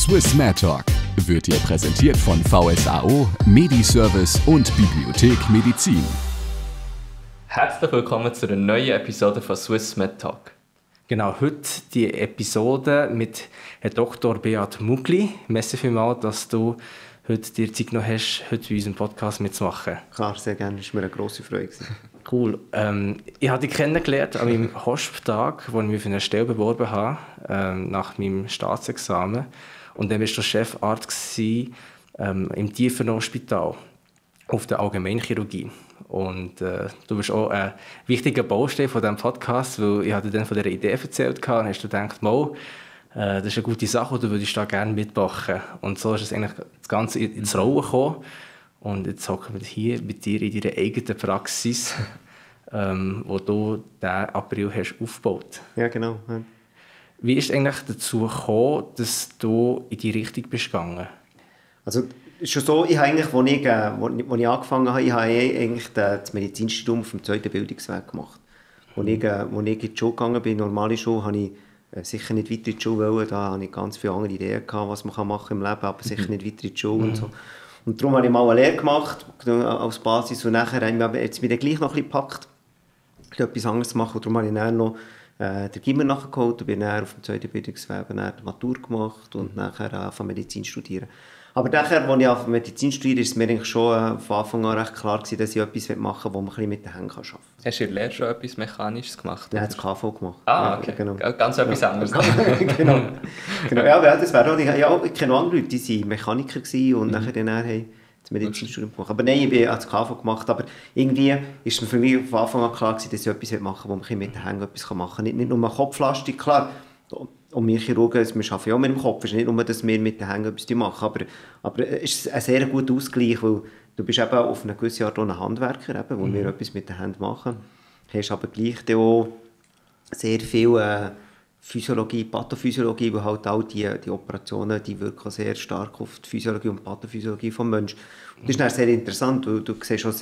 Swiss Med Talk wird dir präsentiert von VSAO, Mediservice und Bibliothek Medizin. Herzlich willkommen zu einer neuen Episode von Swiss Med Talk. Genau, heute die Episode mit Herrn Dr. Beat Mugli. Merci vielmals, dass du heute dir Zeit genommen hast, heute bei unserem Podcast mitzumachen. Klar, sehr gerne. Das war mir eine grosse Freude. Cool. Ich habe dich kennengelernt an meinem Hosptag, wo ich mich für eine Stelle beworben habe, nach meinem Staatsexamen. Und dann warst du Chefarzt im Tiefenhospital auf der Allgemeinchirurgie. Und du bist auch ein wichtiger Baustein von diesem Podcast, weil ich hatte dann von dieser Idee erzählt und hast du gedacht, das ist eine gute Sache und du würdest da gerne mitmachen. Und so ist es eigentlich das Ganze ins Rollen gekommen. Und jetzt hocken wir hier mit dir in deiner eigenen Praxis, wo du diesen April hast aufgebaut. Ja, genau. Ja. Wie ist es eigentlich dazu gekommen, dass du in die Richtung bist gegangen? Also, es ist schon so, ich habe eigentlich, als ich angefangen habe, ich habe eigentlich das Medizinstudium auf dem zweiten Bildungsweg gemacht. Als ich in die Schule gegangen bin, normale Schule, habe ich sicher nicht weiter in die Schule wollen. Da hatte ich ganz viele andere Ideen gehabt, was man machen kann im Leben, aber sicher nicht weiter in die Schule und so. Und darum habe ich mal eine Lehre gemacht, als Basis, und nachher habe ich mich dann gleich noch ein bisschen gepackt, etwas anderes zu machen. Und darum habe ich dann noch den Gimmer nachgeholt und bin dann auf dem zweiten Bildungsweg die Matur gemacht und nachher angefangen Medizin studieren. Aber nachher, als ich auf Medizin studiere, ist es mir eigentlich schon von Anfang an recht klar gewesen, dass ich etwas machen will, wo man ein bisschen mit den Händen arbeiten kann. Hast du in der Lehre schon etwas Mechanisches gemacht? Ja, das KV gemacht. Ah, okay. Ja, genau. Ganz etwas anderes. Genau. Ja, das wäre auch, ich kenne andere Leute, die waren Mechaniker und nachher haben das Medizinstudium gemacht. Aber nein, ich habe das KV gemacht, aber irgendwie ist mir für mich von Anfang an klar gewesen, dass ich etwas machen will, wo man mit den Händen etwas machen kann. Nicht nur kopflastig, klar. Und wir Chirurgen, wir arbeiten ja auch mit dem Kopf. Es ist nicht nur, dass wir mit den Händen etwas machen, aber es ist ein sehr guter Ausgleich, weil du bist eben auf eine gewisse Art ein Handwerker, eben, wo wir etwas mit den Händen machen. Du hast aber gleich auch sehr viel Physiologie, Pathophysiologie, weil halt all die Operationen, die wirken sehr stark auf die Physiologie und Pathophysiologie des Menschen. Und das ist dann sehr interessant, weil du siehst auch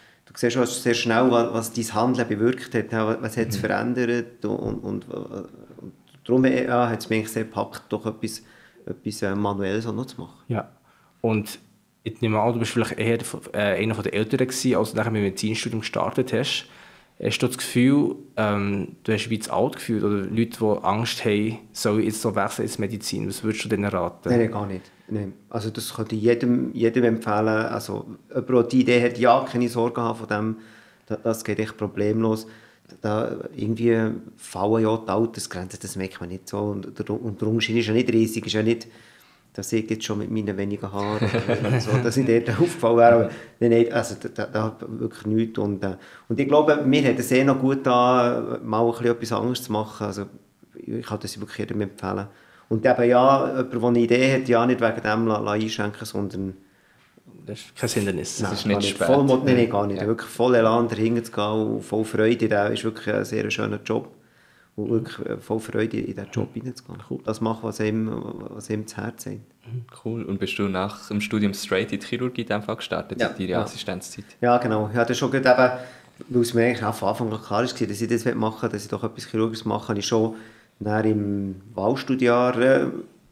sehr schnell, was dein Handeln bewirkt hat, was hat es verändert und darum hat es mich eigentlich sehr gepackt, doch etwas Manuelles noch zu machen. Ja, und ich nehme an, du bist vielleicht eher einer der Älteren gewesen, als du nachher mit dem Medizinstudium gestartet hast. Hast du das Gefühl, du hast wie zu alt gefühlt oder Leute, die Angst haben, sollen jetzt so wechseln ins Medizin? Was würdest du denen raten? Nein, gar nicht. Nein. Also das könnte ich jedem empfehlen. Also jemand, der die Idee hat, ja, keine Sorgen haben von dem, das geht echt problemlos. Da irgendwie fallen ja die Altersgrenzen, das merkt man nicht so. Und der Unterschied ist ja nicht riesig, ist ja nicht, dass ich jetzt schon mit meinen wenigen Haaren so, dass ich dort aufgefallen wäre. Aber nein, also da wirklich nichts. Und ich glaube, mir hat es noch gut an, mal etwas anderes zu machen. Also ich kann das wirklich jedem empfehlen. Und eben ja, jemand, der eine Idee hat, ja nicht wegen dem einschränken, sondern das ist kein Hindernis. Das ist nicht spät. Nein, gar nicht. Ja. Wirklich voll Elan dahinter zu gehen und voll Freude. Das ist wirklich ein sehr schöner Job. Und wirklich voll Freude in diesen Job hineinzugehen. Cool. Das machen, was ihm das Herz sagt. Cool. Und bist du nach dem Studium straight in die Chirurgie in dem Fall gestartet, in deiner Assistenzzeit? Ja, genau. Ich hatte schon eben, weil es mir eigentlich auch von Anfang an klar war, dass ich das machen will, dass ich doch etwas Chirurgisches mache, habe ich schon im Wahlstudienjahr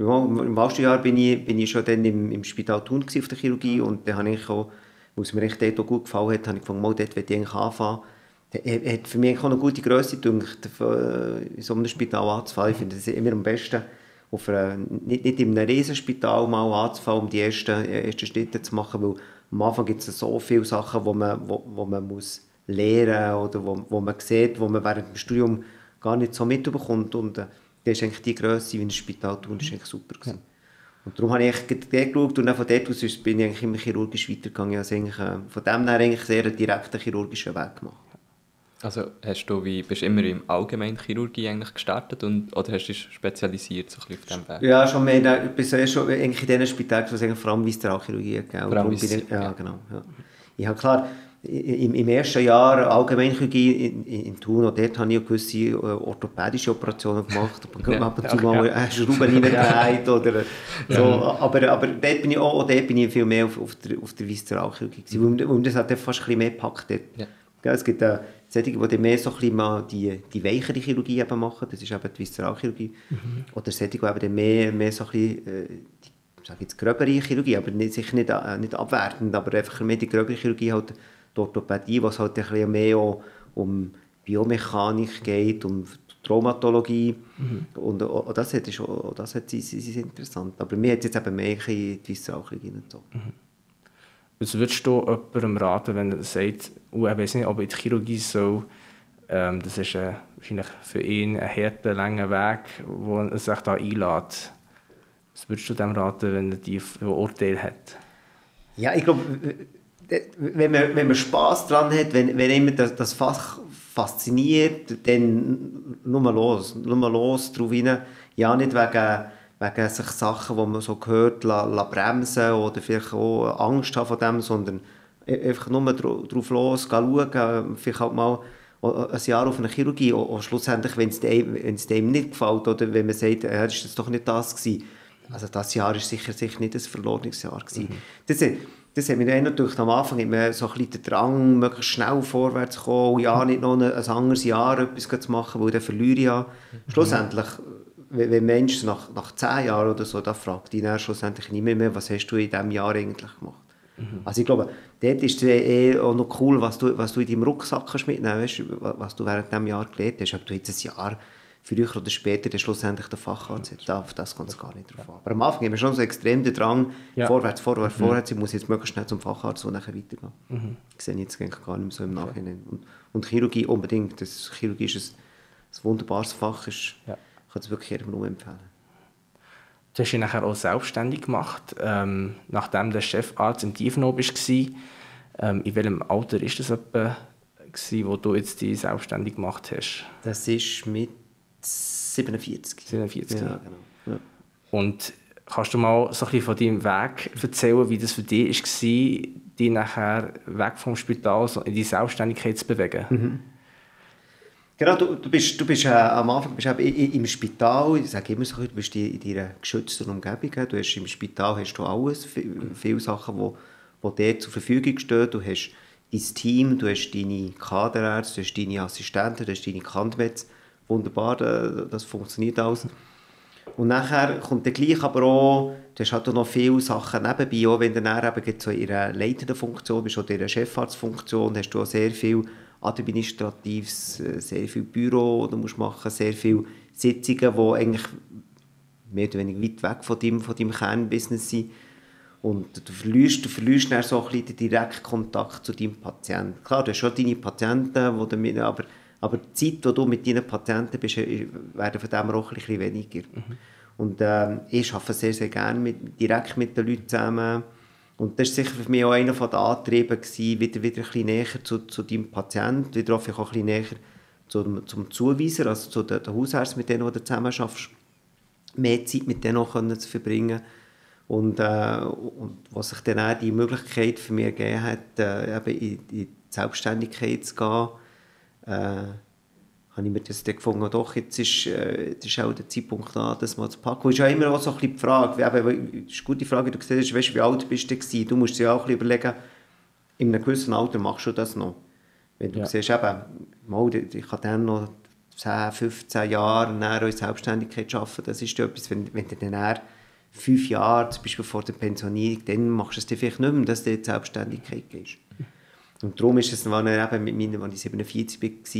bin ich schon dann im Spital Thun auf der Chirurgie und dann habe ich auch, weil es mir echt dort auch gut gefallen hat, habe ich gefunden, dort will ich eigentlich anfangen. Er hat für mich auch eine gute Grösse gedacht, in so einem Spital anzufangen. Ich finde es immer am besten, nicht in einem Riesenspital mal anzufangen, um die ersten Schritte zu machen, weil am Anfang gibt es so viele Sachen, wo man muss lernen oder wo man sieht, wo man während dem Studium gar nicht so mitbekommt. Und das ist eigentlich die Grösse, wie ein Spital tun, das war eigentlich super gewesen. Und darum habe ich dort geschaut und von dort aus bin ich eigentlich immer chirurgisch weitergegangen. Also von dem her eigentlich sehr einen direkten chirurgischen Weg gemacht. Also bist du immer im Allgemeinchirurgie eigentlich gestartet oder hast du dich spezialisiert so ein bisschen auf diesem Weg? Ja, schon mehr. Ich bin schon eigentlich in diesen Spitälern, wo es vor allem Viszeralchirurgie geht. Ja, genau. Ja. Ich habe klar, im ersten Jahr Allgemeinchirurgie in Thun, dort habe ich gewisse orthopädische Operationen gemacht. Ab und zu mal Schrauben reingedreht oder so. Aber dort bin ich viel mehr auf der Viszeralchirurgie gewesen, weil das hat fast ein bisschen mehr gepackt dort. Ja. Es gibt solche, die mehr so ein bisschen mal die weichere Chirurgie eben machen, das ist eben die Viszeralchirurgie. Oder solche, die eben mehr so ein bisschen, ich sage jetzt gröbere Chirurgie, aber sicher nicht abwertend, aber einfach mehr die gröbere Chirurgie, halt die Orthopädie, wo es halt ein bisschen mehr auch um Biomechanik geht, um Traumatologie. Und auch das ist interessant. Aber mir hat jetzt eben mehr die Viszeralchirurgie gezogen. Was würdest du jemandem raten, wenn er sagt, ich weiß nicht, ob ich in die Chirurgie soll, das ist wahrscheinlich für ihn ein harter, langer Weg, wo er sich da einlädt. Was würdest du dem raten, wenn er die Urteil hat? Ja, ich glaube, wenn man Spass daran hat, wenn immer das Fach fasziniert, dann nur los drauf rein. Ja, nicht wegen sich Sachen, die man so hört, bremsen oder vielleicht auch Angst haben vor dem, sondern einfach nur drauf los, schauen, vielleicht halt mal ein Jahr auf eine Chirurgie, und schlussendlich, wenn es dem nicht gefällt, oder wenn man sagt, ist das doch nicht das gewesen. Also das Jahr war sicher nicht ein verlorenes Jahr gewesen. Das hat mir dann natürlich am Anfang immer so ein bisschen den Drang, möglichst schnell vorwärts zu kommen, und ja, nicht noch ein anderes Jahr etwas zu machen, weil dann verliere ich ja. Schlussendlich, wenn ein Mensch nach 10 Jahren oder so, da fragt ihn dann schlussendlich nicht mehr, was hast du in diesem Jahr eigentlich gemacht. Also ich glaube, dort ist es auch noch cool, was du in deinem Rucksack kannst mitnehmen kannst, was du während diesem Jahr gelernt hast. Ob du jetzt ein Jahr früher oder später dann schlussendlich den Facharzt hast, auf das kommt es gar nicht drauf an. Aber am Anfang haben wir schon so extrem den Drang, vorwärts, ich muss jetzt möglichst schnell zum Facharzt und nachher weitergehen. Ich sehe jetzt gar nicht mehr so im Nachhinein. Und Chirurgie unbedingt, Chirurgie ist ein wunderbares Fach, ich kann es wirklich jedem nur empfehlen. Du hast dich nachher auch selbstständig gemacht, nachdem der Chefarzt im Tiefenau warst. In welchem Alter war das etwa, wo du jetzt die selbstständig gemacht hast? Das ist mit 47. 47? Ja, genau. Ja. Und kannst du mal so ein bisschen von deinem Weg erzählen, wie das für dich war, dich nachher weg vom Spital in die Selbstständigkeit zu bewegen? Genau, du bist am Anfang im Spital, ich sage immer so, du bist in deiner geschützten Umgebung. Du hast im Spital hast du alles, viele Sachen, die dir zur Verfügung stehen. Du hast dein Team, du hast deine Kaderärzte, du hast deine Assistenten, du hast deine Kandmeds. Wunderbar, das funktioniert alles. Und nachher kommt dann gleich aber auch, du hast halt auch noch viele Sachen nebenbei, auch wenn du dann eben so in einer leitenden Funktion bist oder in einer Chefarztfunktion, hast du auch sehr viel Administratives, sehr viel Büro, du musst machen, sehr viele Sitzungen, die eigentlich mehr oder weniger weit weg von deinem Kernbusiness sind. Und du verlierst dann so ein bisschen den direkten Kontakt zu deinem Patienten. Klar, du hast schon deine Patienten, aber die Zeit, die du mit deinen Patienten bist, werden von dem auch ein bisschen weniger. Und ich arbeite sehr, sehr gerne direkt mit den Leuten zusammen. Und das war sicher für mich auch einer der Antriebe, wieder ein bisschen näher zu deinem Patienten, wieder auch ein bisschen näher zum Zuweiser, also zu den Hausärzten, mit denen du zusammen arbeitest, mehr Zeit mit denen auch zu verbringen. Und was sich dann auch die Möglichkeit für mich gegeben hat, eben in die Selbstständigkeit zu gehen, habe ich mir das dann gefunden, doch, jetzt ist auch der Zeitpunkt da, das mal zu packen. Und es ist ja immer auch so ein bisschen die Frage, das ist eine gute Frage, du siehst, weißt, wie alt bist du gewesen? Du musst dir auch ein bisschen überlegen, in einem gewissen Alter machst du das noch. Wenn du siehst, eben, ich kann dann noch 10, 15 Jahre in Selbstständigkeit arbeiten, das ist etwas, wenn du dann 5 Jahre, zum Beispiel vor der Pensionierung, dann machst du es dir vielleicht nicht mehr, dass du in die Selbstständigkeit gehst. Und darum ist es, als ich 47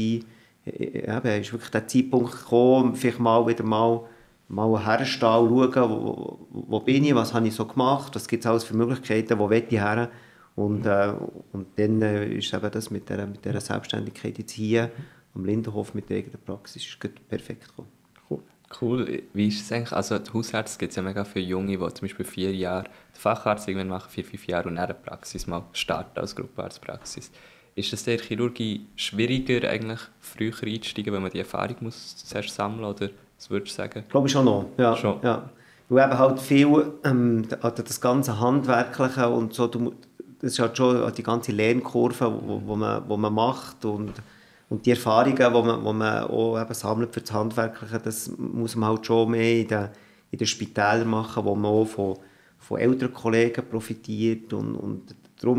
war, ist wirklich der Zeitpunkt gekommen, vielleicht wieder mal herstehen und schauen, wo bin ich, was habe ich so gemacht, was gibt es alles für Möglichkeiten, wo will ich her. Und dann ist eben das mit dieser Selbstständigkeit jetzt hier am Lindenhof mit der eigenen Praxis ist perfekt gekommen. Cool. Wie ist es eigentlich? Also die Hausärzte gibt es ja mega viele Junge, die zum Beispiel 4 Jahre den Facharzt irgendwann machen, 4, 5 Jahre und dann eine Praxis mal starten als Gruppenarztpraxis. Ist es der Chirurgie schwieriger, eigentlich früher einzusteigen, wenn man die Erfahrung muss zuerst sammeln muss, oder was würdest du sagen? Ich glaube schon noch, ja. Schon. Ja. Weil eben halt viel, das ganze Handwerkliche und so, das ist halt schon die ganze Lernkurve, wo man macht und die Erfahrungen, die man auch eben sammelt für das Handwerkliche, das muss man halt schon mehr in den Spitälern machen, wo man auch von älteren Kollegen profitiert und darum,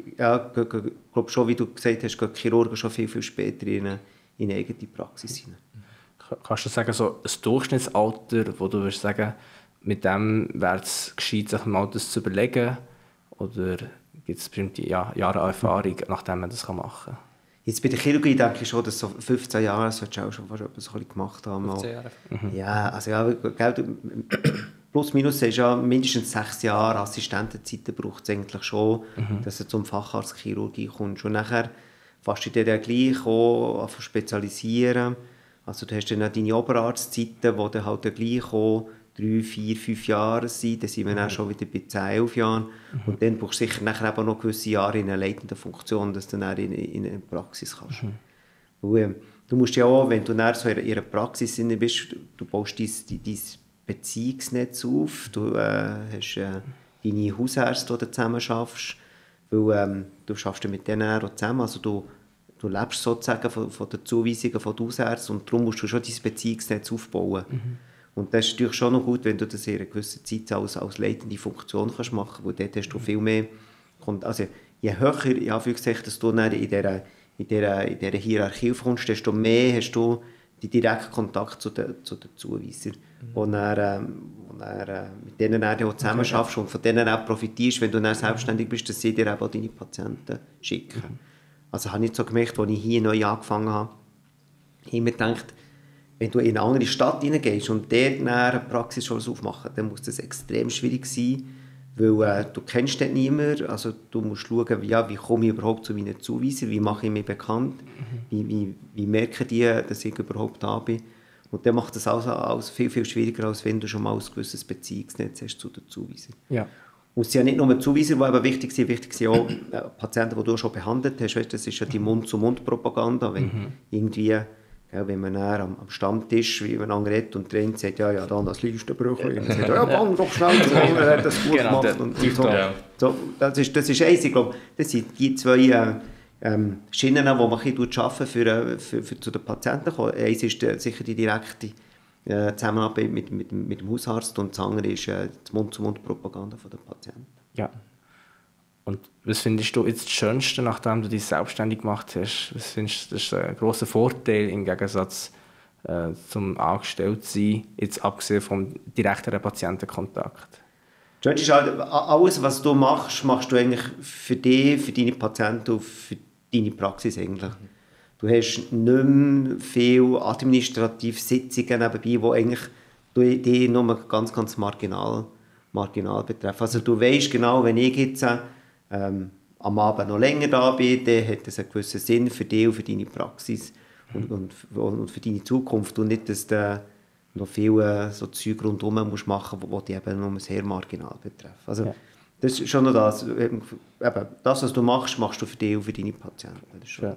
glaube schon, wie du gesagt hast, gehen Chirurgen schon viel, viel später in eine eigene Praxis hinein. Kannst du sagen, so ein Durchschnittsalter, wo du würdest sagen, mit dem wäre es gescheit, sich mal das zu überlegen? Oder gibt es bestimmte Jahre an Erfahrung, nachdem man das machen kann? Jetzt bei der Chirurgie denke ich schon, dass so 15 Jahre solltest du auch schon fast etwas so ein bisschen gemacht haben. 15 Jahre. Ja, also ja, plus minus ist ja mindestens 6 Jahre Assistentenzeit braucht es eigentlich schon, dass du zum Facharzt Chirurgie kommst. Und nachher fast du dir dann gleich auch spezialisieren. Also du hast dann auch deine Oberarztzeiten, die dann halt gleich auch 3, 4, 5 Jahre sind. Dann sind wir dann schon wieder bei 10, 11 Jahren. Und dann brauchst du sicher nachher eben noch gewisse Jahre in einer leitenden Funktion, dass du dann in eine Praxis kannst. Weil, du musst ja auch, wenn du dann so in einer Praxis bist, du baust dein Beziehungsnetz auf, du hast deine Hausärzte, die du zusammen schaffst, weil du schaffst mit denen auch zusammen, also du lebst sozusagen von den Zuweisungen von den Hausärzten und darum musst du schon dein Beziehungsnetz aufbauen. Und das ist natürlich schon noch gut, wenn du das in einer gewissen Zeit als leitende Funktion kannst machen, weil dort hast du viel mehr, also je höher, in Anführungszeichen, dass du dann in dieser Hierarchie kommst, desto mehr hast du den direkten Kontakt zu den Zuweisern, wo mit denen du auch zusammen schaffst und von denen auch profitierst, wenn du dann selbstständig bist, dass sie dir auch deine Patienten schicken. Also habe ich so gemerkt, als ich hier neu angefangen habe, ich habe mir gedacht, wenn du in eine andere Stadt hineingehst und dort eine Praxis schon aufmachen, dann muss das extrem schwierig sein, weil du kennst dort niemanden, also du musst schauen, wie komme ich überhaupt zu meinen Zuweisern, wie mache ich mich bekannt, wie merken die, dass ich überhaupt da bin. Und dann macht das alles viel, viel schwieriger, als wenn du schon mal ein gewisses Beziehungsnetz hast zu den Zuweisern. Ja. Und es sind ja nicht nur Zuweiser, die eben wichtig sind auch Patienten, die du schon behandelt hast. Weißt, das ist ja die Mund-zu-Mund-Propaganda. Wenn irgendwie, wenn man am Stammtisch wie man redet und der eine sagt, ja, da das Leistenbrüchlein. Und sagt, ja, bang doch schnell, der andere hat das gut gemacht. Und so. So, das ist eins. Ich glaube, das sind die zwei Schienen, die man arbeiten für zu den Patienten kommen. Eins ist sicher die direkte Zusammenarbeit mit dem Hausarzt und das andere ist die Mund-zu-Mund-Propaganda der Patienten. Ja. Und was findest du jetzt das Schönste, nachdem du dich selbstständig gemacht hast? Was findest du, das ist ein grosser Vorteil im Gegensatz zum Angestelltsein, jetzt abgesehen vom direkteren Patientenkontakt? Das Schönste ist halt, alles, was du machst, machst du eigentlich für dich, für deine Patienten und für deine Praxis eigentlich. Du hast nicht mehr viele administrative Sitzungen nebenbei, die eigentlich dich nur ganz, ganz marginal betreffen. Also du weißt genau, wenn ich jetzt am Abend noch länger da bin, dann hat das einen gewissen Sinn für dich und für deine Praxis und für deine Zukunft und nicht, dass du noch viel so Zeug rundherum musst machen musst, die dich eben nur sehr marginal betreffen. Also das ist schon noch das. Eben, das, was du machst, machst du für dich und für deine Patienten. Das ist schon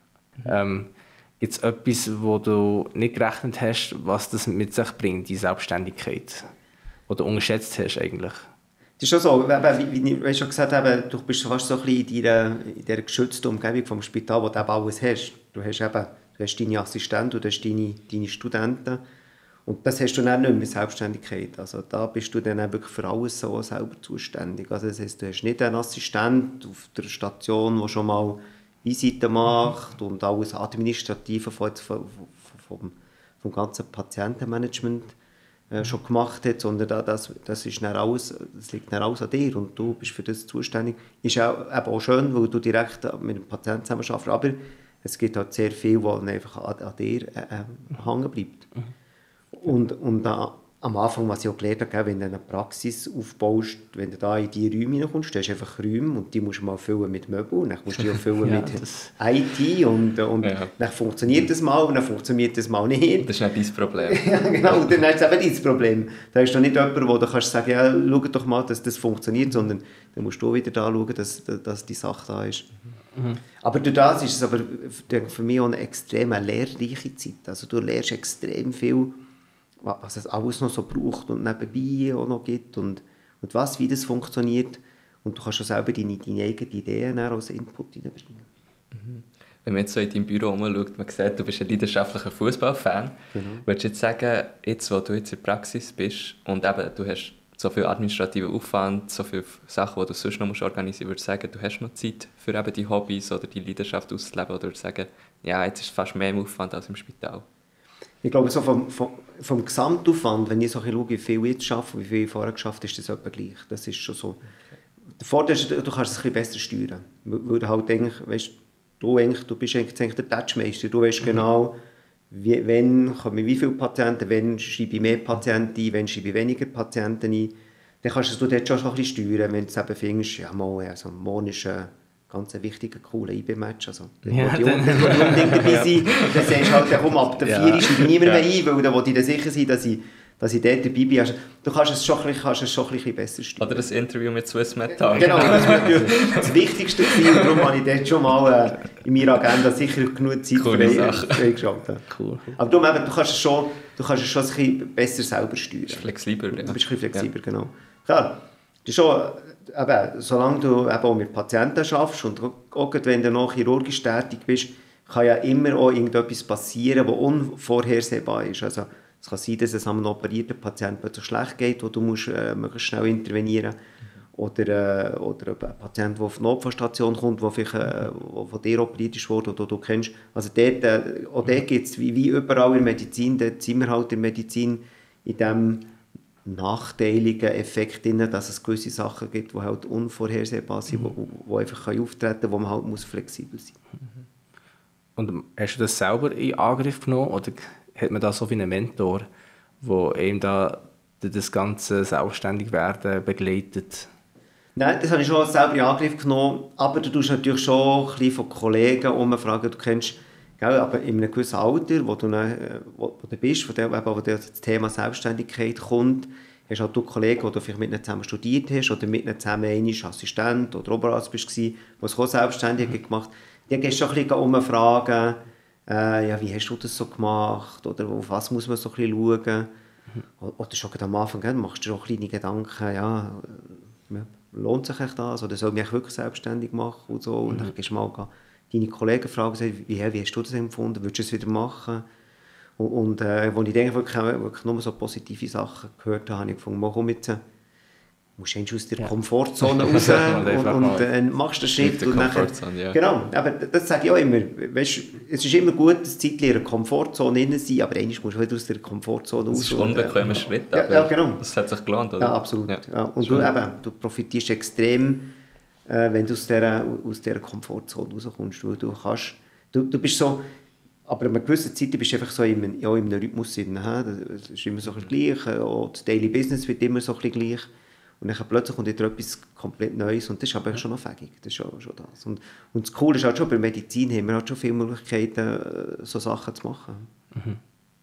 Gibt es etwas, wo du nicht gerechnet hast, was das mit sich bringt, die Selbstständigkeit? Oder unterschätzt hast eigentlich? Das ist schon so, wie ich schon gesagt habe, du bist fast so ein bisschen in dieser geschützten Umgebung vom Spital, wo du eben alles hast. Du hast deine Assistenten, du hast deine Studenten. Und das hast du dann nicht mehr mit Selbstständigkeit. Also da bist du dann wirklich für alles so selber zuständig. Also das heisst, du hast nicht einen Assistent auf der Station, der schon mal Visiten macht und alles Administrative vom ganzen Patientenmanagement schon gemacht hat, sondern das liegt dann alles an dir und du bist für das zuständig. Ist auch schön, weil du direkt mit dem Patienten zusammenarbeitest, aber es gibt halt sehr viel, was einfach an dir hängen bleibt. Und am Anfang, was ich auch gelernt habe, wenn du eine Praxis aufbaust, wenn du da in diese Räume hineinkommst, du hast einfach Räume und die musst du mal füllen mit Möbeln, dann musst du die auch füllen mit IT und dann funktioniert das mal und dann funktioniert das mal nicht. Das ist nicht dein Problem. Ja, genau, und dann ist es eben dein Problem. Da ist doch nicht jemand, wo du kannst sagen, ja, schau doch mal, dass das funktioniert, sondern dann musst du wieder da schauen, dass die Sache da ist. Aber durch das ist es aber für mich auch eine extrem lehrreiche Zeit. Also du lernst extrem viel, was es alles noch so braucht und nebenbei auch noch gibt und wie das funktioniert. Und du kannst auch selber deine eigenen Ideen als Input hineinbringen. Wenn man jetzt so in deinem Büro umschaut, man sieht, du bist ein leidenschaftlicher Fußballfan. Genau. Würdest du jetzt sagen, jetzt, wo du jetzt in der Praxis bist und eben, du hast so viel administrativer Aufwand, so viele Sachen, die du sonst noch organisieren musst, würdest du sagen, du hast noch Zeit für eben die Hobbys oder die Leidenschaft auszuleben, oder würdest du sagen, ja, jetzt ist es fast mehr im Aufwand als im Spital? Ich glaube, so vom Gesamtaufwand, wenn ich so ein bisschen schaue, wie viel ich jetzt arbeite und wie viel ich vorher geschafft habe, ist das etwa gleich. Das ist schon so. Okay. Der Vorteil ist, du kannst es ein bisschen besser steuern. Weil du halt eigentlich, weißt, du bist eigentlich der Touchmeister. Du weißt genau, wann kommen wie viele Patienten, wann schreibe ich mehr Patienten ein, wann schreibe ich weniger Patienten ein. Dann kannst du dort schon ein bisschen steuern, wenn du eben findest, ja, also morgen ist ein ganz wichtiger, cooler IB-Match. Also, ja, die unbedingt dabei sein. Dann sagst du halt, ja, komm, ab der 4 schreibe ich niemand mehr ein, weil dann will ich dann sicher sein, dass ich dort dabei bin. Also, du kannst es schon ein bisschen besser steuern. Oder das Interview mit Swissmed haben. Genau, das war natürlich das Wichtigste gewesen, und darum habe ich dort schon mal in meiner Agenda sicher genug Zeit freigeschaltet. Cool. Aber darum eben, du kannst es schon ein bisschen besser selber steuern. Du bist flexibler, ja. Du bist ein bisschen flexibler, genau. Klar, das ist schon, eben, solange du eben auch mit Patienten arbeitest und auch wenn du noch chirurgisch tätig bist, kann ja immer auch irgendetwas passieren, was unvorhersehbar ist. Also, es kann sein, dass es einem operierten Patienten plötzlich schlecht geht, wo du musst, möglichst schnell intervenieren musst. Oder ein Patient, der auf die Notfallstation kommt, der von dir operiert ist worden, oder du kennst. Also dort gibt es, wie überall in der Medizin, dort sind wir halt in der Medizin in diesem nachteiligen Effekt drin, dass es gewisse Sachen gibt, die halt unvorhersehbar sind, die einfach auftreten können, wo man halt flexibel sein muss. Und hast du das selber in Angriff genommen, oder hat man da so wie einen Mentor, der ihm da das ganze Selbstständigwerden begleitet? Nein, das habe ich schon selber in Angriff genommen, aber du tust natürlich schon ein bisschen von Kollegen umfragen, du kennst, gell, aber in einem gewissen Alter, wo du bist, wo das Thema Selbstständigkeit kommt, hast halt du Kollegen, die du vielleicht mit ihnen zusammen studiert hast oder mit ihnen zusammen einmal Assistent oder Oberarzt bist, die es auch selbstständig gemacht haben. Die gehst du schon ein bisschen umfragen, ja, wie hast du das so gemacht oder auf was muss man so ein bisschen schauen. Oder schon am Anfang machst du schon kleine Gedanken, ja, lohnt sich das oder soll ich mich wirklich selbstständig machen und so. Und dann gehst du mal deine Kollegen fragen, wie hast du das empfunden, würdest du es wieder machen? Und als ich wirklich nur so positive Sachen gehört habe, habe ich gefunden, komm jetzt, musst du aus der Komfortzone raus und machst den Schritt. Und nachher, ja. Genau, aber das sage ich auch immer. Weißt, es ist immer gut, dass Zeit in einer Komfortzone drin sein, aber eigentlich musst du wieder aus der Komfortzone raus. Das ist ein unbequemer Schritt, aber ja, genau. Das hat sich gelohnt, oder? Ja, absolut. Ja. Ja. Und du profitierst extrem, wenn du aus dieser Komfortzone rauskommst. Du bist so, aber an einer gewissen Zeit bist du einfach so in einem Rhythmus drin. Das ist immer so ein bisschen gleich, auch das Daily Business wird immer so ein bisschen gleich. Und dann plötzlich kommt wieder etwas komplett Neues und das ist aber schon noch fähig. Das ist schon das. Und das Coole ist halt schon, bei der Medizin haben wir halt schon viele Möglichkeiten, so Sachen zu machen. Mhm.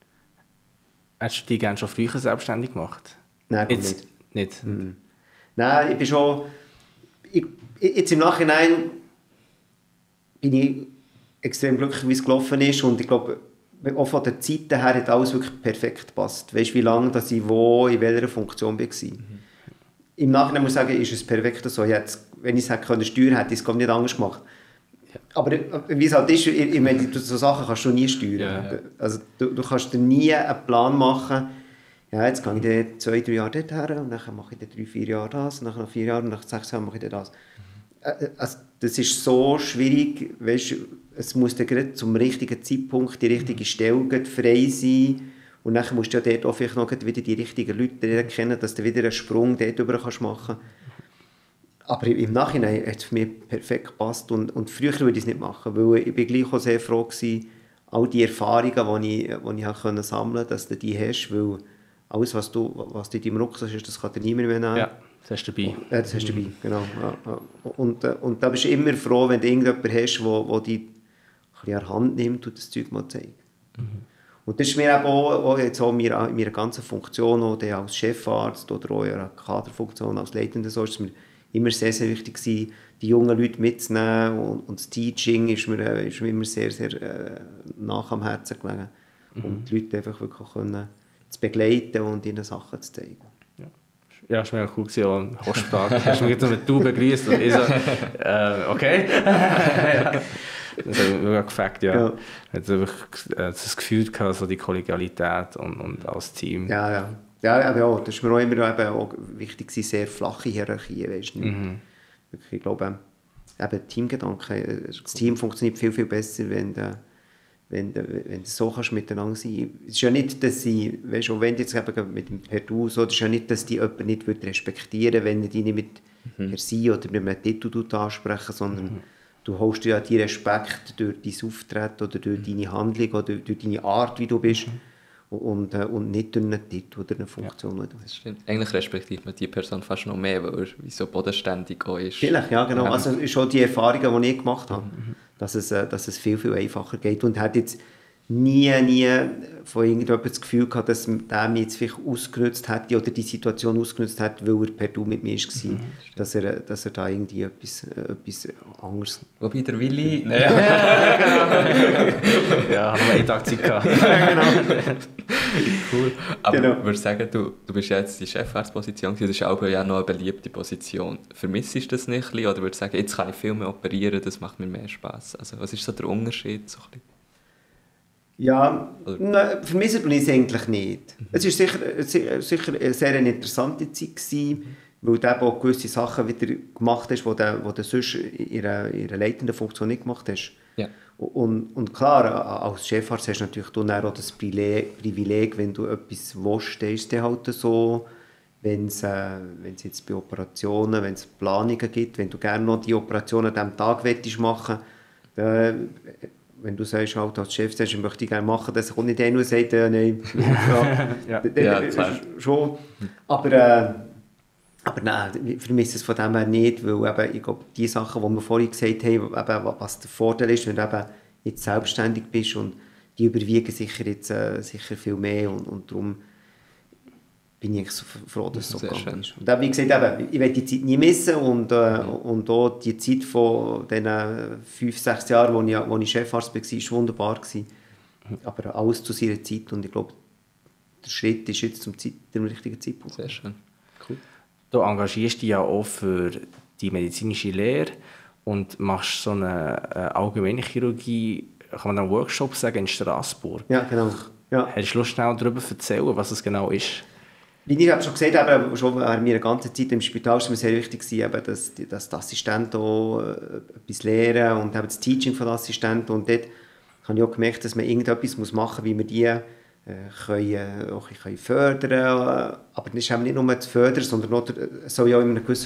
Hast du dich gerne schon früher selbstständig gemacht? Nein, nicht. Mhm. Nein, ich bin schon... Jetzt im Nachhinein bin ich extrem glücklich, wie es gelaufen ist und ich glaube, auch von der Zeit her hat alles wirklich perfekt gepasst. Weißt du, wie lange dass ich in welcher Funktion war. Im Nachhinein muss ich sagen, ist es perfekt so. Jetzt, wenn ich es hätte steuern, hätte ich es nicht anders gemacht. Ja. Aber wie es halt ist, ich meine, so Sachen kannst du nie steuern. Ja. Also, du kannst dir nie einen Plan machen, ja, jetzt gehe ich 2-3 Jahre dorthin und dann mache ich dann 3-4 Jahre das, und dann nach 4 Jahren und nach 6 Jahren mache ich dann das. Also, das ist so schwierig, weißt, es muss dann gerade zum richtigen Zeitpunkt die richtige Stelle frei sein. Und dann musst du ja dort auch vielleicht noch wieder die richtigen Leute kennen, dass du wieder einen Sprung dort drüber machen kannst. Aber im Nachhinein hat es für mich perfekt gepasst. Und früher würde ich es nicht machen, weil ich bin gleich auch sehr froh gewesen, all die Erfahrungen, die ich sammeln konnte, dass du die hast, weil alles, was du in deinem Rucksack hast, das kann dir niemand mehr nehmen. Ja, das hast du dabei. Ja, das hast du dabei, genau. Ja. Und da bist du immer froh, wenn du irgendjemanden hast, der dich ein bisschen an die Hand nimmt und das Zeug mal zeigt. Mhm. Und das ist mir eben auch jetzt auch in meiner ganzen Funktion, auch als Chefarzt oder auch in einer Kaderfunktion als Leitender, so ist es mir immer sehr, sehr wichtig gewesen, die jungen Leute mitzunehmen und das Teaching ist mir immer sehr, sehr nah am Herzen gelegen. Und die Leute einfach wirklich zu begleiten und ihnen Sachen zu zeigen. Ja, das war mega cool gewesen, am Hochsprach. Hast du mich jetzt mit «Du» begrüßt und ich so, okay. Das hat mich mega gefällt, ja. Ich hatte einfach das Gefühl gehabt, so die Kollegialität und als Team. Ja. Ja, das ist mir auch immer eben auch wichtig, sehr flache Hierarchien, weißt du. Wirklich, ich glaube, eben Teamgedanke, das Team funktioniert viel, viel besser, wenn du so kannst miteinander sein. Es ist ja nicht, dass sie, weißt du, wenn du jetzt eben mit dem Perdu so, das ist ja nicht, dass die jemanden nicht respektieren würde, wenn er dich nicht mit Herr Sie oder mit einem Titel ansprechen, sondern du holst dir ja die Respekt durch dein Auftreten oder durch deine Handlung oder durch deine Art, wie du bist. Und nicht durch einen Titel oder eine Funktion. Ja. Das stimmt. Eigentlich respektiert man die Person fast noch mehr, weil er so bodenständig auch ist. Vielleicht, ja genau. Also ist schon die Erfahrungen, die ich gemacht habe, dass es viel, viel einfacher geht. Und hat jetzt nie von irgendjemandem das Gefühl gehabt, dass der mich jetzt vielleicht ausgenutzt hätte oder die Situation ausgenutzt hat, weil er per Du mit mir war. Dass er da irgendwie etwas anderes... Wobei der Willi... Ja, haben wir einen Tag Zeit gehabt. Cool. Aber Genau. ich würde sagen, du bist ja jetzt die Chefarztposition, das ist auch ja noch eine beliebte Position. Vermisst du das nicht ein bisschen, oder würdest du sagen, jetzt kann ich viel mehr operieren, das macht mir mehr Spass? Also was ist so der Unterschied? So ein bisschen? Ja, vermissen tue ich es eigentlich nicht. Es war sicher eine sehr interessante Zeit gewesen, weil du eben auch gewisse Sachen wieder gemacht hast, die du sonst in einer leitenden Funktion nicht gemacht hast. Ja. Und klar, als Chefarzt hast du natürlich dann auch das Privileg, wenn du etwas willst, dann ist es halt so, wenn es jetzt bei Operationen, wenn es Planungen gibt, wenn du gerne noch die Operationen an diesem Tag machen willst, wenn du sagst, halt als Chef sagst, ich möchte gerne machen, dann kommt nicht einer und sagt, nein. Klar. Schon. Aber nein, ich vermisse es von dem her nicht, weil eben, ich glaube, die Sachen, die wir vorhin gesagt haben, eben, was der Vorteil ist, wenn du eben jetzt selbstständig bist, und die überwiegen sicher jetzt sicher viel mehr, und darum bin ich so froh, dass es so gegangen ist. Und wie gesagt, eben, ich werde die Zeit nie missen, und auch die Zeit von diesen 5-6 Jahren, wo ich Chefarzt war, war wunderbar gewesen. Aber alles zu seiner Zeit, und ich glaube, der Schritt ist jetzt zum richtigen Zeitpunkt. Sehr schön. Cool. Du engagierst dich ja auch für die medizinische Lehre und machst so eine allgemeine Chirurgie, kann man einen Workshop sagen, in Straßburg. Ja, genau. Ja. Hast du Lust, schnell darüber zu erzählen, was es genau ist? Wie ich schon gesagt habe, schon während meiner ganzen Zeit im Spital war mir sehr wichtig, dass die Assistenten auch etwas lernen und das Teaching von den Assistenten. Und dort habe ich auch gemerkt, dass man irgendetwas machen muss, wie wir die können fördern. Aber das ist eben nicht nur zu fördern, sondern auch, es soll ja auch in einer gewissen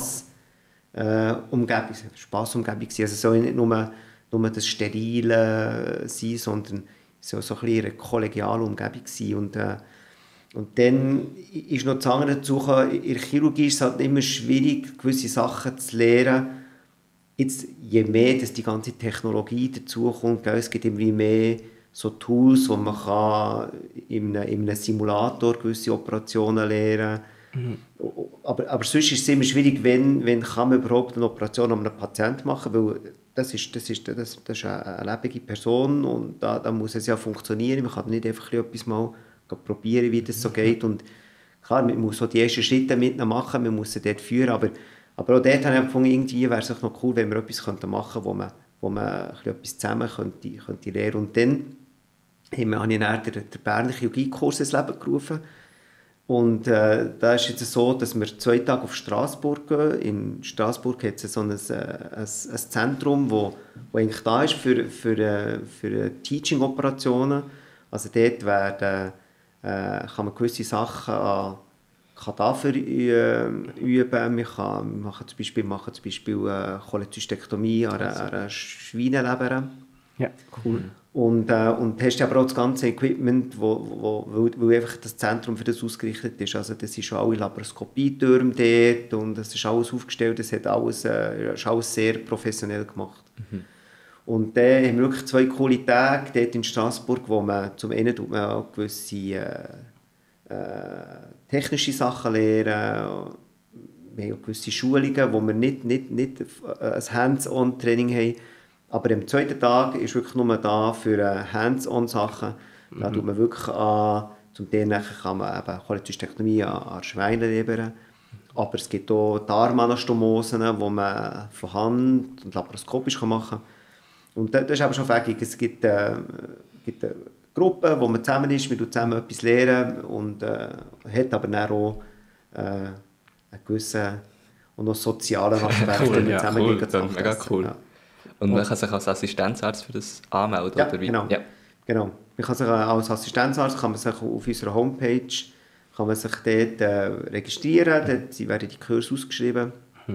Spassumgebung sein. Also es soll nicht nur das Sterile sein, sondern es soll so ein bisschen eine kollegiale Umgebung sein. Und dann ist noch das andere dazu, in der Chirurgie ist es halt immer schwierig, gewisse Sachen zu lernen. Jetzt, je mehr dass die ganze Technologie dazukommt, es gibt immer mehr so Tools, wo man kann in einem Simulator gewisse Operationen lernen kann. Aber sonst ist es immer schwierig, wenn kann man überhaupt eine Operation an einem Patienten machen, weil das ist eine lebendige Person, und da muss es ja funktionieren. Man kann nicht einfach etwas mal probieren, wie das so geht. Und klar, man muss so die ersten Schritte mit machen, man muss sie dort führen, aber auch dort habe ich gefunden, irgendwie wäre es noch cool, wenn wir etwas machen könnten, wo man etwas zusammen könnte lernen. Und dann habe ich dann den Berner Chirurgiekurs ins Leben gerufen. Und da ist jetzt so, dass wir 2 Tage auf Straßburg gehen. In Straßburg hat es so ein Zentrum, wo eigentlich da ist für Teaching-Operationen. Also dort kann man gewisse Sachen an Kadaver üben. Wir machen zum Beispiel Cholezystektomie an einer Schweineleber. Ja, cool. Und hast aber auch das ganze Equipment, weil einfach das Zentrum für das ausgerichtet ist. Also das ist alle Laparoskopietürme dort, und es ist alles aufgestellt, es ist alles sehr professionell gemacht. Und dann haben wir wirklich 2 coole Tage dort in Straßburg, wo man zum einen auch gewisse technische Sachen lernen. Wir haben auch gewisse Schulungen, wo wir nicht ein Hands-on-Training haben. Aber am 2. Tag ist wirklich nur da für Hands-on-Sachen. Da tut man wirklich zum Teil kann man eben Cholezystektomie an Schweineleber. Aber es gibt auch Darmanastomosen, die man von Hand und laparoskopisch machen kann. Und das ist aber schon fähig. Es gibt ganz Gruppe, wo man zusammen ist, man tut zusammen etwas lernen und hat aber dann auch einen gewissen und noch sozialen Aspekt, Cool, wenn man ja, zusammen cool, geht, dann mega cool. Ja. Und man kann sich als Assistenzarzt für das anmelden, Ja, oder wie? genau. Ja. Genau. Man kann sich als Assistenzarzt kann man sich auf unserer Homepage kann man sich dort registrieren, dort werden die Kurse ausgeschrieben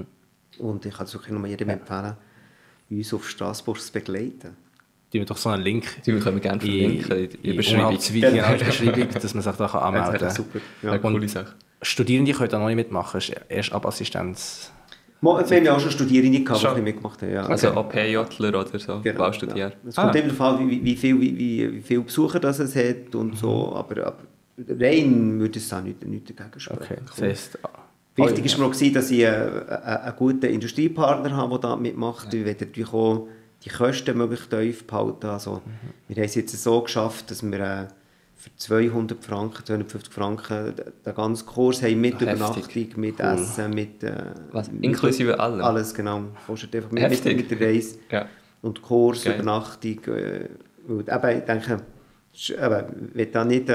und ich kann es wirklich nur jedem empfehlen, uns auf Straßburg zu begleiten. Die wir doch so einen Link Die können wir gerne verlinken in der Beschreibung. Beschreibung. In der Beschreibung, dass man sich da anmelden kann. Super. Ja, Ja. coole Sache. Studierende können da noch nicht mitmachen, es ist erst ab Assistenz. Wir haben ja auch schon Studierende gehabt, die Schon. ein bisschen mitgemacht haben. Ja. Also OP-Jotler oder so, Genau, Baustudier. ja. Es kommt immer darauf an, wie viel Besucher das es hat und so, aber rein würde es da nicht dagegen sprechen. Okay, das heisst... Wichtig war mir auch, dass ich einen guten Industriepartner habe, der da mitmacht. Wir wollen natürlich auch die Kosten möglichst tief behalten. Also, wir haben es jetzt so geschafft, dass wir für 200 Franken, 250 Franken den ganzen Kurs haben, mit Heftig. Übernachtung, mit Essen, mit... Was? Inklusive allem? Alles, genau. Kostet einfach Heftig. mit der Reise. Ja. Und Kurs, Geil. Übernachtung. Und eben, ich denke, ich will da nicht,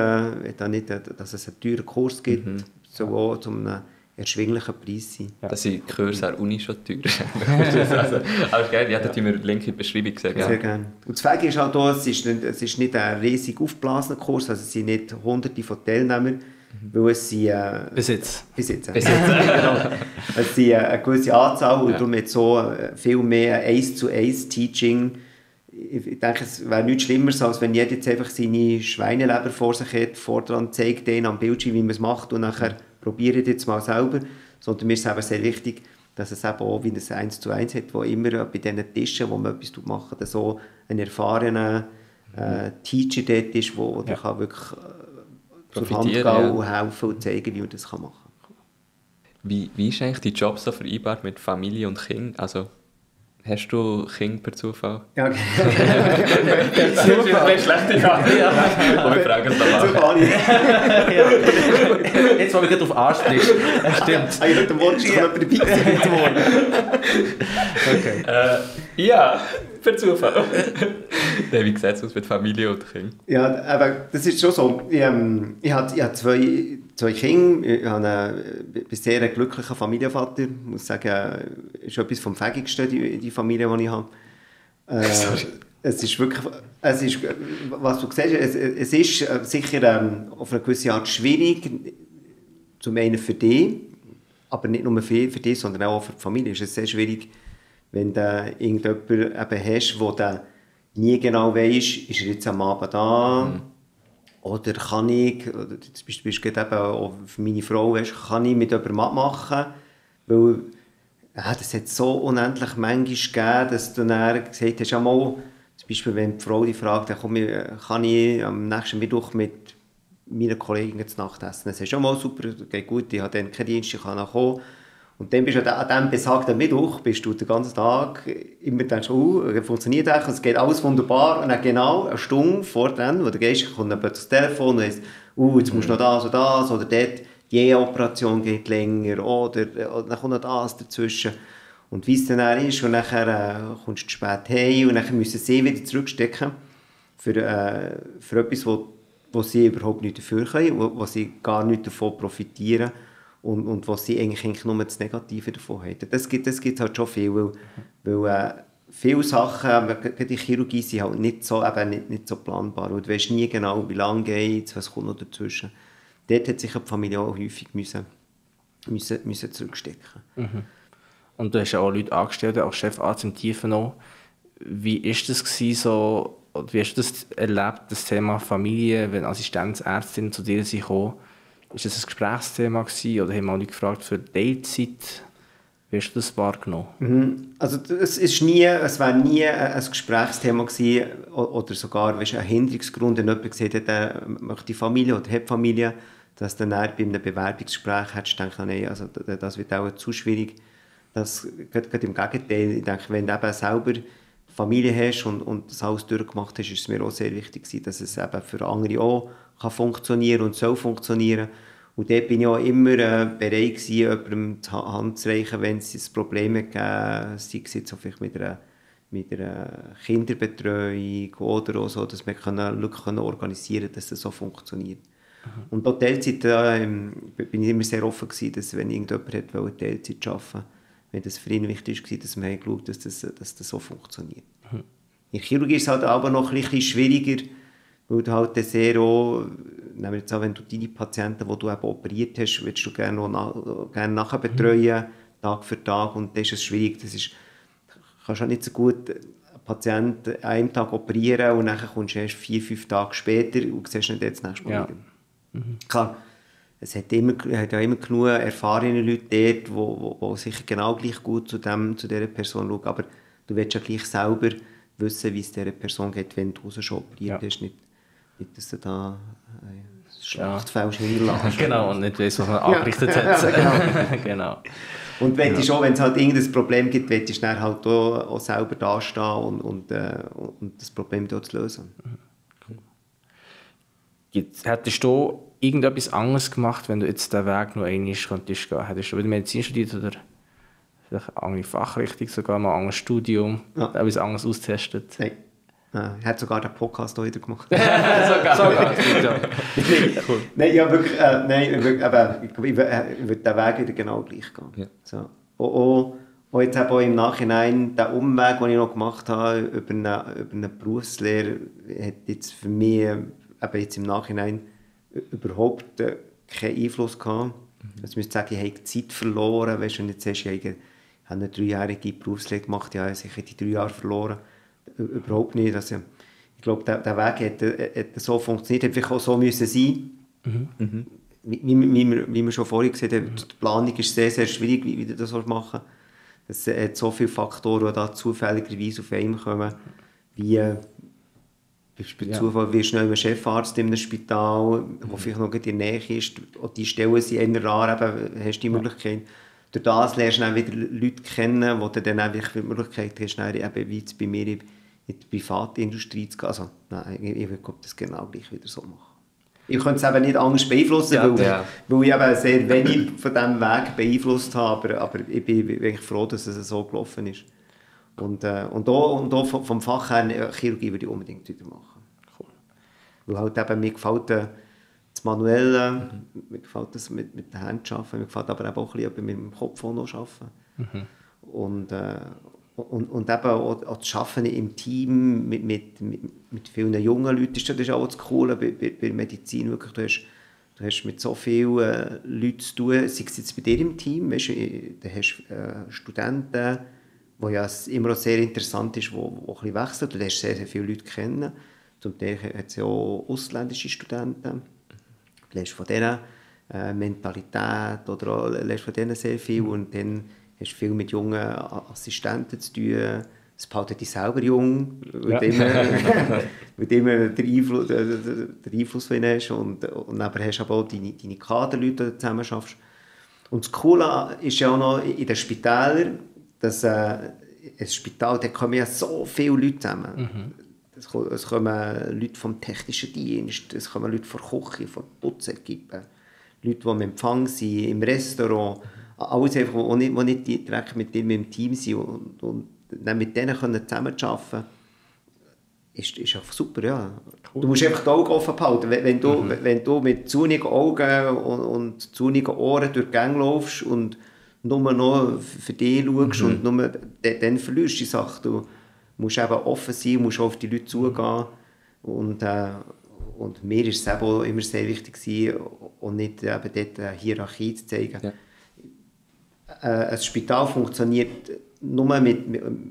dass es einen teuren Kurs gibt, so auch zu einem erschwinglichen Preis sein. Das sind die Kurse an der Uni schon teuer. Aber geil, ja, da tun wir den Link in die Beschreibung. Sehr Sehr gerne. gerne. Und das Fähige ist auch da, es ist nicht ein riesig aufgeblasener Kurs, also es sind nicht hunderte von Teilnehmern, weil es sind... Bis jetzt. Bis jetzt. Bis jetzt. Genau. Es sind eine gewisse Anzahl und Ja. darum hat so viel mehr 1:1 Teaching. Ich denke, es wäre nichts Schlimmeres, als wenn jeder jetzt einfach seine Schweineleber vor sich hat, vordran zeigt denen am Bildschirm, wie man es macht und nachher probiert jetzt mal selber. Sondern mir ist es eben sehr wichtig, dass es eben auch wie ein 1:1 hat, wo immer bei diesen Tischen, wo man etwas machen, dass so ein erfahrener Teacher dort ist, der kann wirklich zur Hand gehen Profitieren, ja. und helfen und zeigen, wie man das machen kann. Wie ist eigentlich dein Job so vereinbart mit Familie und Kind? Also, hast du Kinder per Zufall? Ja, okay. Das ist eine schlechte Frage. Aber wir fragen es nochmal. Super, Ani. Jetzt, wo wir gerade auf ansprichst. Stimmt. Ich habe den Wunsch, dass jemand dabei Okay. Ja, per Zufall. Nein, wie sieht es aus mit Familie und Kind? Ja, aber das ist schon so. Ich habe zwei Kinder. Ich bin sehr ein glücklicher Familienvater. Ich muss sagen, es ist etwas vom Fähigsten, die Familie, die ich habe. Es ist wirklich, was du siehst, es ist sicher auf eine gewisse Art schwierig, zum einen für dich, aber nicht nur für dich, sondern auch für die Familie. Es ist sehr schwierig, wenn du irgendjemanden eben hast, wo du nie genau weisst, ist er jetzt am Abend da oder kann ich, oder zum Beispiel gerade eben auch für meine Frau, weißt, kann ich mit jemandem abmachen, weil das hat so unendlich manchmal gegeben, dass du dann gesagt hast, einmal, zum Beispiel wenn die Frau die fragt, kann ich am nächsten Mittwoch mit meiner Kollegin zu Nacht essen. Das ist schon mal super, geht gut, ich habe dann keinen Dienst, ich kann auch kommen. Und dann bist du an diesem besagten Mittwoch, bist du den ganzen Tag immer denkst, funktioniert das, es geht alles wunderbar. Und dann genau eine Stunde vor dann, wo du gehst, kommt dann plötzlich das Telefon und heisst, jetzt musst du noch das oder das, oder dort, die Operation geht länger, oder dann kommt noch das dazwischen. Und wie es dann ist, und nachher kommst du spät heim und dann müssen sie wieder zurückstecken für etwas, wo sie überhaupt nicht dafür können, wo sie gar nicht davon profitieren. Und was sie eigentlich nur das Negative davon haben. Das gibt halt schon viel, weil viele Sachen, gerade die Chirurgie, sind halt nicht so planbar. Und du weißt nie genau, wie lange geht es, was kommt noch dazwischen. Dort hat sich die Familie auch häufig müssen zurückstecken. Mhm. Und du hast ja auch Leute angestellt, auch Chefarzt im Tiefenau. Wie war das so, wie hast du das erlebt, das Thema Familie, wenn Assistenzärztinnen zu dir kamen? Ist das ein Gesprächsthema gewesen, oder haben wir auch nicht gefragt für Teilzeit? Wie hast du das wahrgenommen? Also es war nie ein Gesprächsthema gewesen, oder sogar ein Hinderungsgrund, wenn jemand gesagt hat, er möchte Familie oder hat Familie, dass dann bei einem Bewerbungsgespräch hättest du gedacht, nein, also das wird auch zu schwierig. Das geht im Gegenteil. Ich denke, wenn du eben selber Familie hast und das alles durchgemacht hast, ist es mir auch sehr wichtig gewesen, dass es eben für andere auch kann funktionieren und soll funktionieren. Und dort bin ich auch immer bereit gewesen, jemandem die Hand zu reichen, wenn es ein Problem gegeben, sei es jetzt vielleicht mit einer mit einer Kinderbetreuung oder auch so, dass wir wirklich organisieren können, dass das so funktioniert. Und auch Teilzeit, bin ich immer sehr offen gewesen, dass wenn irgendjemand wollte, Teilzeit arbeiten, wenn das für ihn wichtig war, dass wir geschaut haben, dass das so funktioniert. In Chirurgie ist es halt aber noch ein bisschen schwieriger, weil du halt sehr auch, nehmen wir jetzt an, wenn du deine Patienten, die du eben operiert hast, willst du gerne nachher betreuen, Tag für Tag, und das ist es schwierig. Kannst auch nicht so gut einen Patienten an einem Tag operieren und dann kommst du erst 4-5 Tage später und siehst nicht jetzt nächstes Mal wieder. Klar, es hat ja immer genug erfahrene Leute dort, die sicher genau gleich gut zu dieser Person schauen, aber du willst ja gleich selber wissen, wie es dieser Person geht, wenn du sie schon operiert hast. Nicht, dass du da ein Schlachtfeld hinterlässt. Genau, und nicht weiss, was man angerichtet hat. Genau. Und wenn es halt irgendein Problem gibt, willst du dann halt auch selber dastehen und das Problem dort zu lösen. Hättest du irgendetwas anderes gemacht, wenn du jetzt den Weg noch einmal könntest gehen? Hättest du wieder Medizin studiert oder vielleicht eine andere Fachrichtung, sogar mal ein anderes Studium, etwas anderes austestet? Nein. Er hat sogar den Podcast hier wieder gemacht. sogar. Cool. Nein, ja, wirklich, aber ich würde den Weg wieder genau gleich gehen. Ja. So. Auch jetzt auch im Nachhinein, der Umweg, den ich noch gemacht habe, über eine Berufslehre, hat jetzt für mich eben jetzt im Nachhinein überhaupt keinen Einfluss gehabt. Also ich müsste sagen, ich habe Zeit verloren. Weißt du, wenn du jetzt sagst, ich habe eine 3-jährige Berufslehre gemacht, ja, ich habe die 3 Jahre verloren. Überhaupt nicht. Also, ich glaube, der Weg hat so funktioniert, hat vielleicht auch so müssen sein. Wie wir schon vorhin gesehen haben, die Planung ist sehr, sehr schwierig, wie du das machen willst. Es hat so viele Faktoren, die da zufälligerweise auf einen kommen, wie bei Zufall wirst du noch Chefarzt in einem Spital, wo vielleicht noch in der Nähe ist, und die Stellen sind eher rar, eben, hast du die Möglichkeit. Durch das lernst du dann wieder Leute kennen, wo du dann einfach die Möglichkeit hast, dann eben, wie bei mir in die Privatindustrie zu gehen. Also, nein, ich würde das genau gleich wieder so machen. Ich könnte es eben nicht anders beeinflussen, weil ich eben sehr wenig von diesem Weg beeinflusst habe, aber ich bin wirklich froh, dass es so gelaufen ist. Und auch vom Fach her, Chirurgie würde ich unbedingt wieder machen. Cool. Weil halt eben, mir gefällt das Manuelle, mir gefällt das mit den Händen arbeiten, mir gefällt aber auch ein bisschen mit dem Kopf auch noch arbeiten. Und eben auch das Arbeiten im Team mit vielen jungen Leuten, das ist auch das Coole bei Medizin. Wirklich, du hast mit so vielen Leuten zu tun, sei es jetzt bei dir im Team, weißt du hast Studenten, wo ja immer auch sehr interessant ist, wo ein bisschen wechseln. Du lernst sehr, sehr viele Leute kennen. Zum Teil hat es ja auch ausländische Studenten. Du lernst von denen Mentalität oder auch, lernst von denen sehr viel. Und dann hast du viel mit jungen Assistenten zu tun. Es behalten dich selber jung, weil du immer den Einfluss von ihnen hast. Und dann hast du aber auch deine Kaderleute, die du zusammen schaffst. Und das Coole ist ja auch noch in den Spitälern, dass ein Spital, da kommen ja so viele Leute zusammen. Es kommen Leute vom technischen Dienst, es kommen Leute von der Küche, von der Putzequipe, Leute, die im Empfang sind, im Restaurant. Alles einfach, die nicht direkt mit dir im Team sind. Und dann mit denen zusammenarbeiten ist einfach super, ja. Cool. Du musst einfach die Augen offen behalten. Wenn du mit zunigen Augen und zunigen Ohren durch die Gänge laufst und nur noch für dich schaust und nur, dann verlierst du die Sache. Du musst eben offen sein, musst auf die Leute zugehen. Und mir war es eben auch immer sehr wichtig, und nicht eben dort eine Hierarchie zu zeigen. Ja. Ein Spital funktioniert nur mit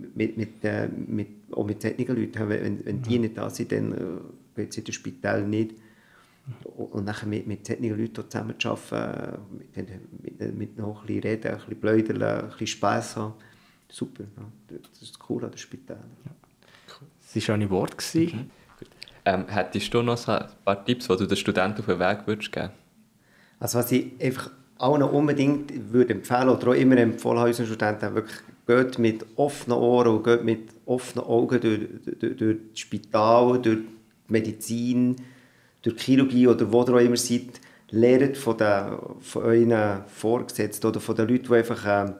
solchen Leuten. Wenn die nicht da sind, dann geht es in das Spital nicht. Und nachher mit solchen Leuten zusammen zu arbeiten, mit noch ein bisschen reden, ein bisschen pläudern, ein bisschen Spass haben. Super, ja. Das ist cool an dem Spital. Ja. Das war schöne Wort. Hättest du noch ein paar Tipps, die du den Studenten auf den Weg würdest geben? Also was ich einfach allen unbedingt würde empfehlen oder auch immer empfohlen habe, unseren Studenten, wirklich geht mit offenen Ohren und geht mit offenen Augen durch das Spital, durch die Medizin, durch die Chirurgie oder wo ihr auch immer seid, lernt von euren Vorgesetzten oder von den Leuten, die einfach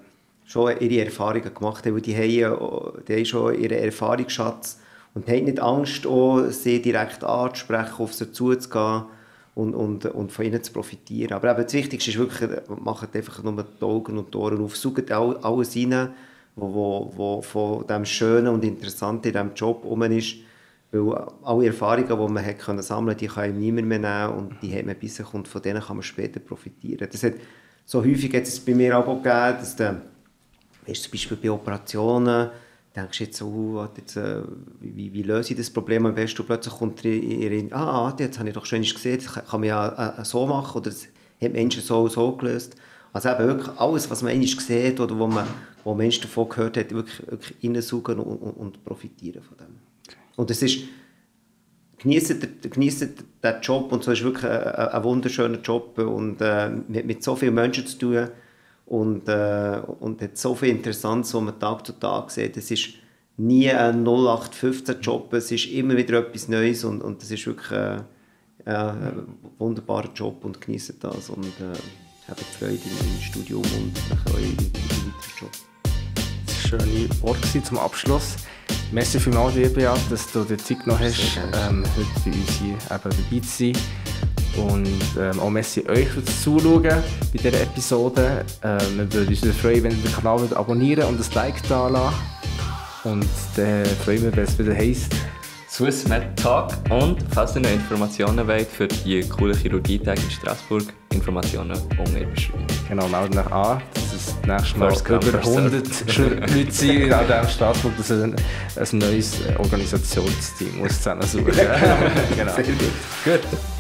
schon ihre Erfahrungen gemacht haben, weil die haben schon ihren Erfahrungsschatz und haben nicht Angst, auch sie direkt anzusprechen, auf sie zuzugehen und von ihnen zu profitieren. Aber eben das Wichtigste ist wirklich, macht einfach nur die Augen und die Ohren auf, saugt alles rein, was von dem Schönen und Interessanten in diesem Job herum ist. Weil alle Erfahrungen, die man hat können sammeln, die kann einem niemand mehr nehmen und die hat man bei sich und von denen kann man später profitieren. Das hat, so häufig hat es bei mir auch gegeben, dass weißt, zum Beispiel bei Operationen, denkst du jetzt so, wie löse ich das Problem am besten? Und plötzlich kommt jetzt habe ich doch schon gesehen, das kann man ja so machen oder das hat Menschen so gelöst. Also eben wirklich alles, was man einmal sieht oder wo Menschen davon gehört haben, wirklich reinsaugen und profitieren von dem. Okay. Und es ist, geniessen den Job und so ist wirklich ein wunderschöner Job und mit so vielen Menschen zu tun und hat so viel Interessantes, was man Tag zu Tag sieht. Es ist nie ein 0815-Job, es ist immer wieder etwas Neues und das ist wirklich ein wunderbarer Job und geniessen das und habt Freude im Studium und auch in weiteren Job. Das war ein schöner Ort zum Abschluss. Merci vielmals, Beat, dass du dir Zeit genommen hast, heute bei uns hier dabei zu sein. Und auch merci euch fürs Zuschauen bei dieser Episode. Wir würden uns freuen, wenn ihr den Kanal abonnieren und ein Like da lasst. Und dann freuen wir, wenn es wieder heisst Swiss Med Talk. Und falls ihr noch Informationen wollt für die coolen Chirurgietage in Straßburg, Informationen unten in der Beschreibung. Genau, meldet euch an, dass es das nächste Mal über 100 Leute sind in Straßburg, dass ein neues Organisationsteam muss zusammensuchen. Genau. Genau. Sehr gut. Gut.